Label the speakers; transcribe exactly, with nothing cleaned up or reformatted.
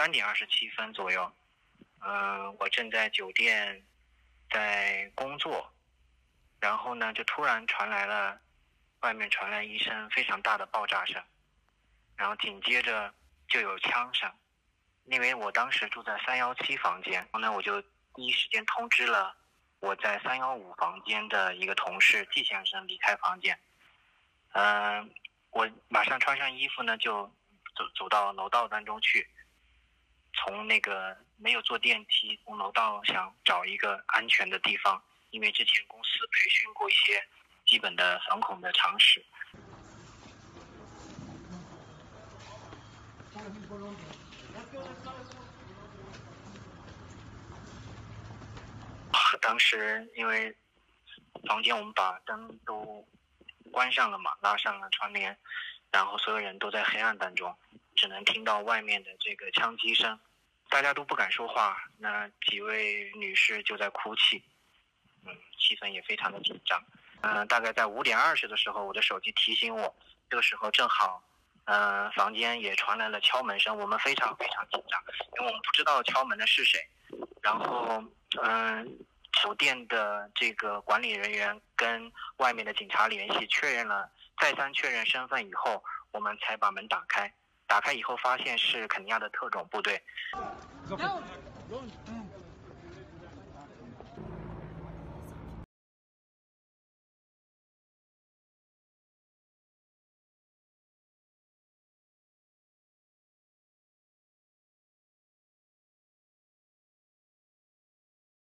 Speaker 1: 三点二十七分左右，呃，我正在酒店在工作，然后呢，就突然传来了外面传来一声非常大的爆炸声，然后紧接着就有枪声。因为我当时住在三一七房间，然后呢，我就第一时间通知了我在三一五房间的一个同事季先生离开房间。嗯、呃，我马上穿上衣服呢，就走走到楼道当中去，从那个没有坐电梯，从楼道想找一个安全的地方，因为之前公司培训过一些基本的反恐的常识。当时因为房间我们把灯都关上了嘛，拉上了窗帘，然后所有人都在黑暗当中，只能听到外面的这个枪击声，大家都不敢说话，那几位女士就在哭泣，嗯，气氛也非常的紧张。嗯、呃，大概在五点二十的时候，我的手机提醒我，这个时候正好，呃，房间也传来了敲门声，我们非常非常紧张，因为我们不知道敲门的是谁。然后，嗯、呃，酒店的这个管理人员跟外面的警察联系，确认了，再三确认身份以后，我们才把门打开。打开以后，发现是肯尼亚的特种部队。